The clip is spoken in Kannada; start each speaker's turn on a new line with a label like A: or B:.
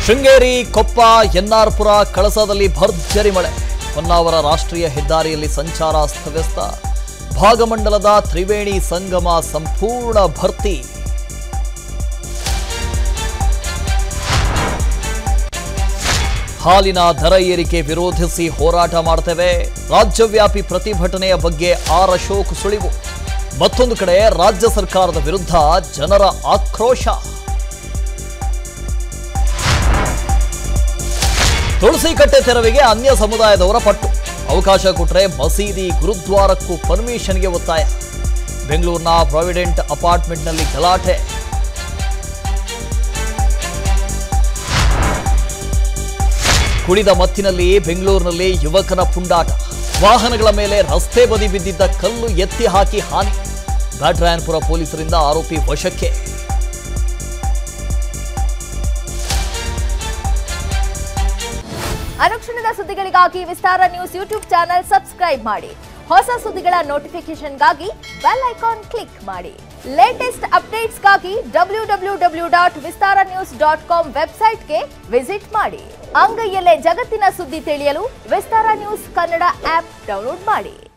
A: ಶೃಂಗೇರಿ, ಕೊಪ್ಪ, ಎನ್ನಾರ್ಪುರ, ಕಳಸದಲ್ಲಿ ಭರ್ಜರಿ ಮಳೆ. ಹೊನ್ನಾವರ ರಾಷ್ಟ್ರೀಯ ಹೆದ್ದಾರಿಯಲ್ಲಿ ಸಂಚಾರ ಅಸ್ತವ್ಯಸ್ತ. ಭಾಗಮಂಡಲದ ತ್ರಿವೇಣಿ ಸಂಗಮ ಸಂಪೂರ್ಣ ಭರ್ತಿ. ಹಾಲಿನ ದರ ಏರಿಕೆ ವಿರೋಧಿಸಿ ಹೋರಾಟ ಮಾಡ್ತೇವೆ. ರಾಜ್ಯವ್ಯಾಪಿ ಪ್ರತಿಭಟನೆಯ ಬಗ್ಗೆ ಆರ್ ಅಶೋಕ್ ಸುಳಿವು. ಮತ್ತೊಂದು ಕಡೆ ರಾಜ್ಯ ಸರ್ಕಾರದ ವಿರುದ್ಧ ಜನರ ಆಕ್ರೋಶ. ತುಳಸಿಕಟ್ಟೆ ತೆರವಿಗೆ ಅನ್ಯ ಸಮುದಾಯದವರ ಪಟ್ಟು. ಅವಕಾಶ ಕೊಟ್ಟರೆ ಮಸೀದಿ, ಗುರುದ್ವಾರಕ್ಕೂ ಪರ್ಮಿಷನ್ಗೆ ಒತ್ತಾಯ. ಬೆಂಗಳೂರಿನ ಪ್ರಾವಿಡೆಂಟ್ ಅಪಾರ್ಟ್ಮೆಂಟ್ನಲ್ಲಿ ಗಲಾಟೆ. ಕುಡಿದ ಮತ್ತಿನಲ್ಲಿ ಬೆಂಗಳೂರಿನಲ್ಲಿ ಯುವಕನ ಪುಂಡಾಟ. ವಾಹನಗಳ ಮೇಲೆ ರಸ್ತೆ ಬದಿ ಬಿದ್ದಿದ್ದ ಕಲ್ಲು ಎತ್ತಿ ಹಾಕಿ ಹಾನಿ. ಬ್ಯಾಟರಾಯನಪುರ ಪೊಲೀಸರಿಂದ ಆರೋಪಿ ವಶಕ್ಕೆ.
B: ಅನುಕ್ಷಣದ ಸುದ್ದಿಗಳಿಗಾಗಿ Vistara news YouTube channel subscribe ಮಾಡಿ. ಹೊಸ ಸುದ್ದಿಗಳ ನೋಟಿಫಿಕೇಶನ್ಗಾಗಿ ಬೆಲ್ ಐಕಾನ್ ಕ್ಲಿಕ್ ಮಾಡಿ. ಲೇಟೆಸ್ಟ್ ಅಪ್ಡೇಟ್ಸ್ಗಾಗಿ www.vistaranews.com ವೆಬ್ಸೈಟ್ಗೆ ವಿಸಿಟ್ ಮಾಡಿ. ಅಂಗೈಯಲ್ಲೇ ಜಗತ್ತಿನ ಸುದ್ದಿ ತಿಳಿಯಲು Vistara news Kannada app download ಮಾಡಿ.